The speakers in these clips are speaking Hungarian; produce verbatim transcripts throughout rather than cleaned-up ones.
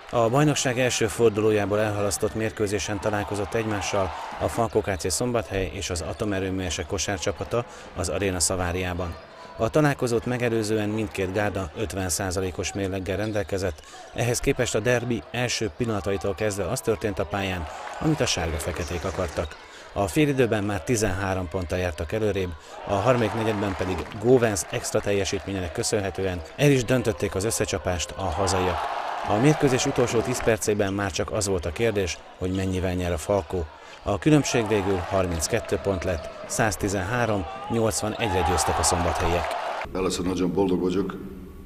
A bajnokság első fordulójából elhalasztott mérkőzésen találkozott egymással a Falkó ká cé Szombathely és az Atomerőművesek kosárcsapata az Aréna Szaváriában. A találkozót megelőzően mindkét gárda ötven százalékos mérleggel rendelkezett, ehhez képest a derbi első pillanataitól kezdve az történt a pályán, amit a sárga-feketék akartak. A félidőben már tizenhárom ponttal jártak előrébb, a harmadik negyedben pedig Góvenc extra teljesítményének köszönhetően el is döntötték az összecsapást a hazaiak. A mérkőzés utolsó tíz percében már csak az volt a kérdés, hogy mennyivel nyer a Falkó. A különbség végül harminckettő pont lett, száztizenhárom nyolcvanegyre győztek a szombathelyiek. Először nagyon boldog vagyok.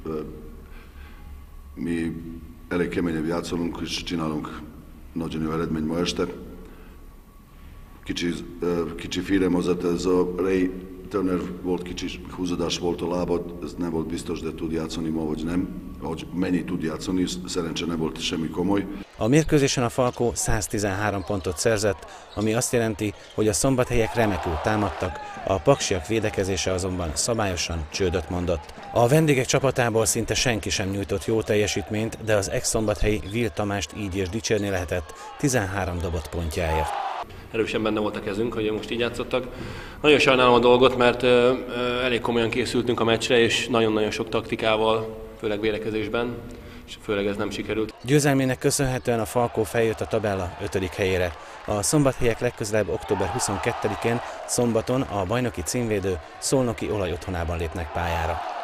Mi elég keményen játszolunk és csinálunk nagyon jó eredményt ma este. Kicsi, kicsi félremozzat, ez a Ray Turner volt, kicsi húzódás volt a lábad, ez nem volt biztos, de tud játszani ma vagy nem. Ahogy mennyi tud játszani, szerencsé nem volt semmi komoly. A mérkőzésen a Falkó száztizenhárom pontot szerzett, ami azt jelenti, hogy a szombathelyek remekül támadtak, a paksiak védekezése azonban szabályosan csődöt mondott. A vendégek csapatából szinte senki sem nyújtott jó teljesítményt, de az ex-szombathelyi Vil Tamást így is dicsérni lehetett tizenhárom dobott pontjáért. Erősen benne volt a kezünk, hogy most így játszottak. Nagyon sajnálom a dolgot, mert ö, ö, elég komolyan készültünk a meccsre, és nagyon-nagyon sok taktikával, főleg védekezésben, és főleg ez nem sikerült. Győzelmének köszönhetően a Falkó feljött a tabella ötödik helyére. A szombathelyek legközelebb október huszonkettedikén szombaton a bajnoki címvédő Szolnoki Olaj otthonában lépnek pályára.